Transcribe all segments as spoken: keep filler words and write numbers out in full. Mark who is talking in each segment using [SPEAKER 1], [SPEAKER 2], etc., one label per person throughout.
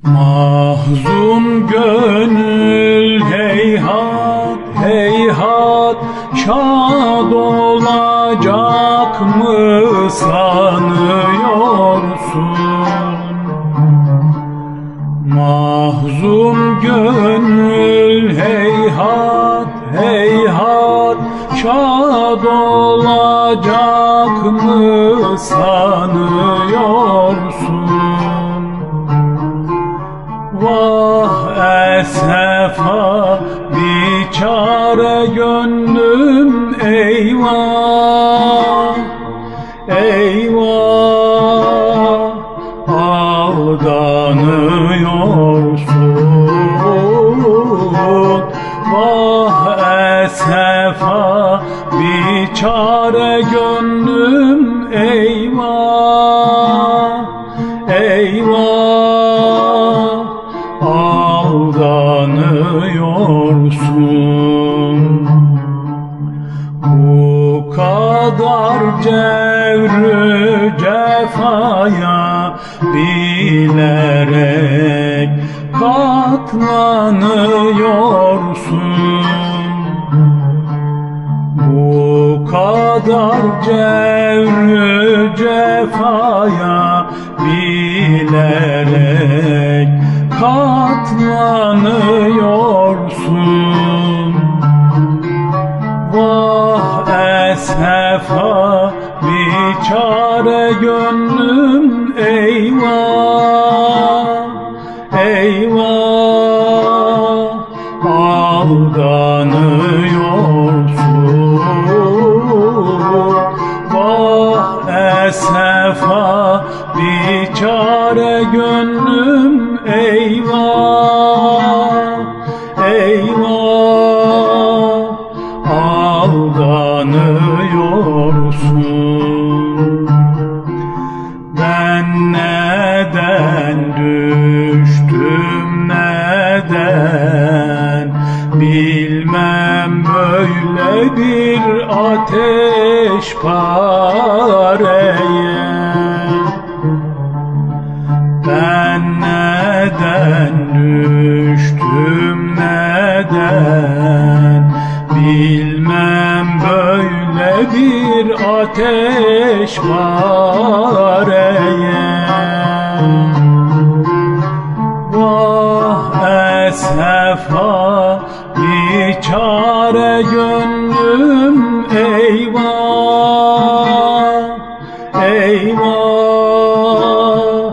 [SPEAKER 1] Mahzun gönül heyhat heyhat şad olacak mı sanıyorsun? Mahzun gönül heyhat heyhat şad olacak mı sanıyorsun? Vah esefa biçare gönlüm, eyvah eyvah aldanıyorsun. Vah esefa biçare gönlüm, eyvah eyvah aldanıyorsun. Bu kadar cevrü cefaya bilerek katlanıyorsun. Bu kadar cevrü cefaya bilerek katlanıyorsun. Vah esefa biçare gönlüm, eyvah eyvah aldanıyorsun. Vah esefa biçare gönlüm, eyvah eyvah aldanıyorsun. Ben neden düştüm neden, bilmem böyle bir ateş pareye. Ben neden düştüm neden, bilmem böyle bir ateş pareye. Vah esefa biçare gönlüm, eyvah eyvah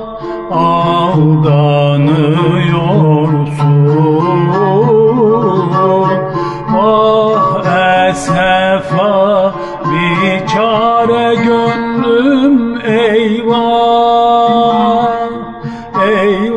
[SPEAKER 1] aldanıyorsun. Vah esefa biçare gönlüm, eyvah eyvah